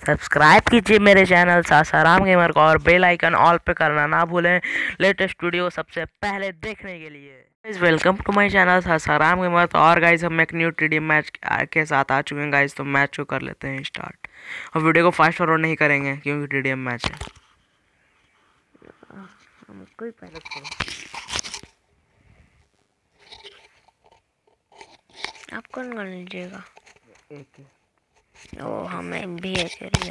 Subscribe कीजिए मेरे channel Sasaram gamer को और बेल आइकन ऑल पे करना ना भूलें लेटेस्ट वीडियो सबसे पहले देखने के लिए। Guys welcome to my channel Sasaram gamer. तो और गाइस हम एक न्यू टीडीएम मैच के साथ आ चुके हैं गाइस। तो मैच को कर लेते हैं स्टार्ट। और वीडियो को फास्ट फॉरवर्ड नहीं करेंगे क्योंकि टीडीएम मैच है। हमको ही पहले आप कौन कर लीजिएगा? एक ओ हमें भी एक लिया।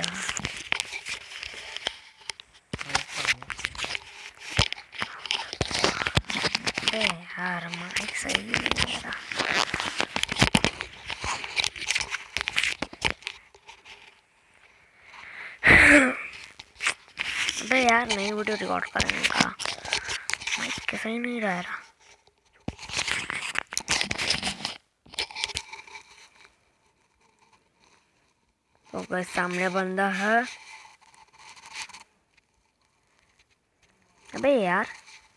यार माइक सही नहीं मेरा। अबे यार नई वीडियो रिकॉर्ड करेंगे का माइक कैसे ही नहीं रह रहा। तो बस सामने बंदा है। अबे यार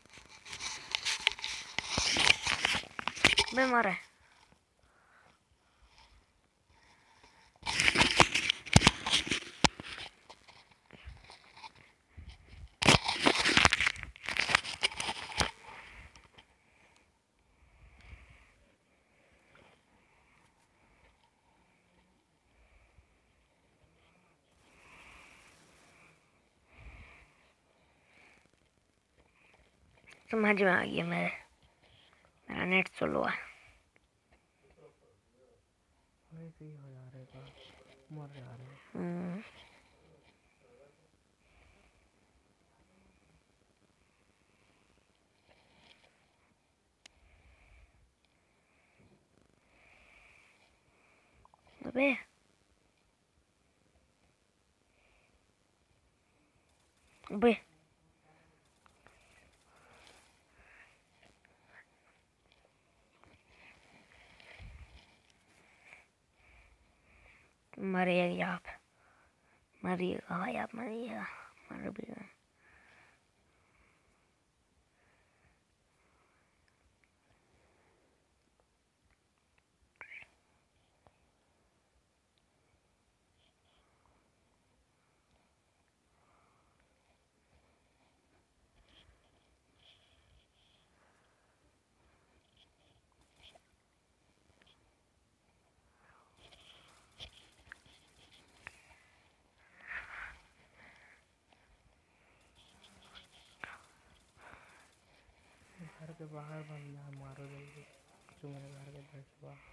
अबे मारे। समझ में आ गया मेरा नेट स्लो है। अबे अबे मरिएगा आप, मरिएगा भाई, आप मरिएगा, मर भी गए। घर के बाहर बंदा है, मारो जल्दी जो मेरे घर के घर के बाहर।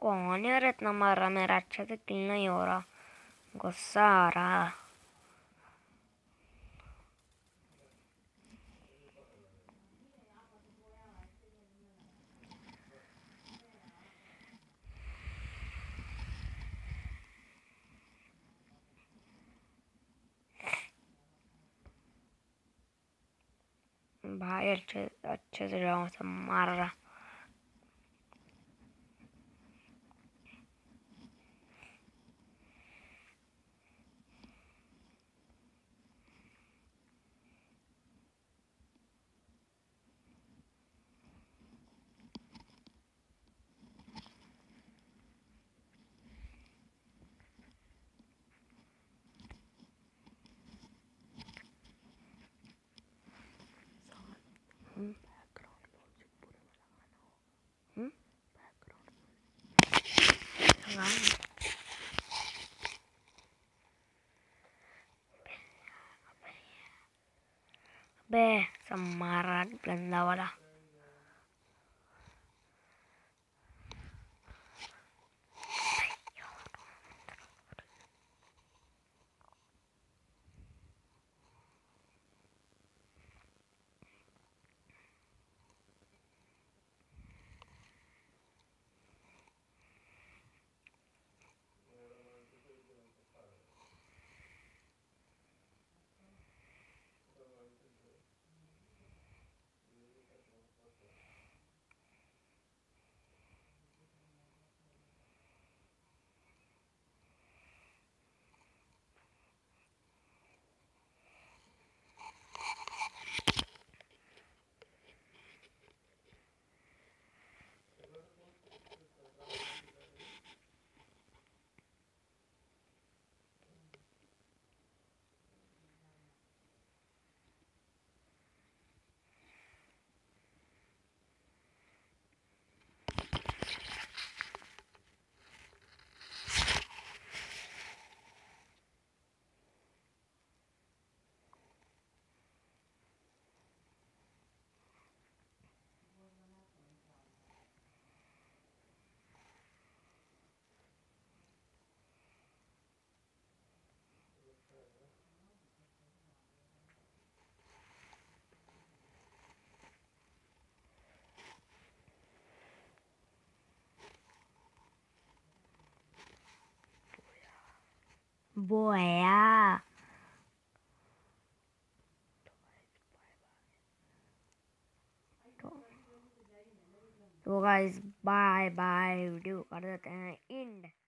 कौन यार इतना मार रहा? मेरा अच्छे से किल नहीं हो रहा, गुस्सा आ रहा। भाई अच्छे अच्छे से जाओ, सब मार रहा। बे सब मार रहा गंदा वाला। बोया तो गाइस बाय बाय, वीडियो कर देते हैं इंड।